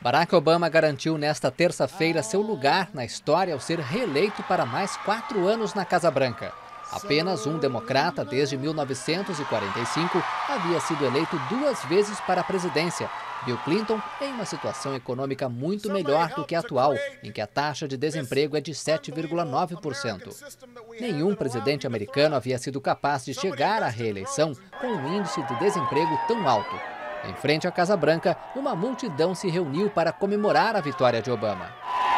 Barack Obama garantiu nesta terça-feira seu lugar na história ao ser reeleito para mais 4 anos na Casa Branca. Apenas um democrata, desde 1945, havia sido eleito 2 vezes para a presidência. Bill Clinton, em uma situação econômica muito melhor do que a atual, em que a taxa de desemprego é de 7,9%. Nenhum presidente americano havia sido capaz de chegar à reeleição com um índice de desemprego tão alto. Em frente à Casa Branca, uma multidão se reuniu para comemorar a vitória de Obama.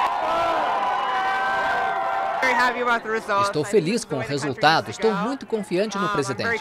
Estou feliz com o resultado, estou muito confiante no presidente.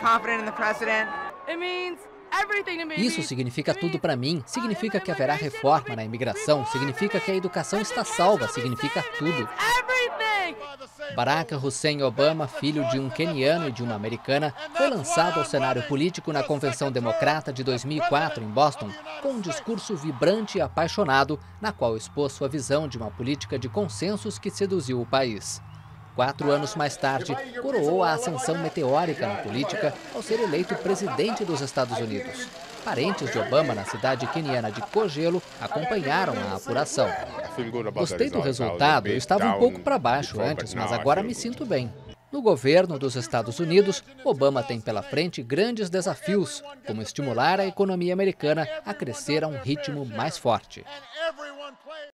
Isso significa tudo para mim, significa que haverá reforma na imigração, significa que a educação está salva, significa tudo. Barack Hussein Obama, filho de um queniano e de uma americana, foi lançado ao cenário político na Convenção Democrata de 2004 em Boston, com um discurso vibrante e apaixonado, na qual expôs sua visão de uma política de consensos que seduziu o país. 4 anos mais tarde, coroou a ascensão meteórica na política ao ser eleito presidente dos Estados Unidos. Parentes de Obama na cidade queniana de Kogelo acompanharam a apuração. Gostei do resultado, eu estava um pouco para baixo antes, mas agora me sinto bem. No governo dos Estados Unidos, Obama tem pela frente grandes desafios, como estimular a economia americana a crescer a um ritmo mais forte.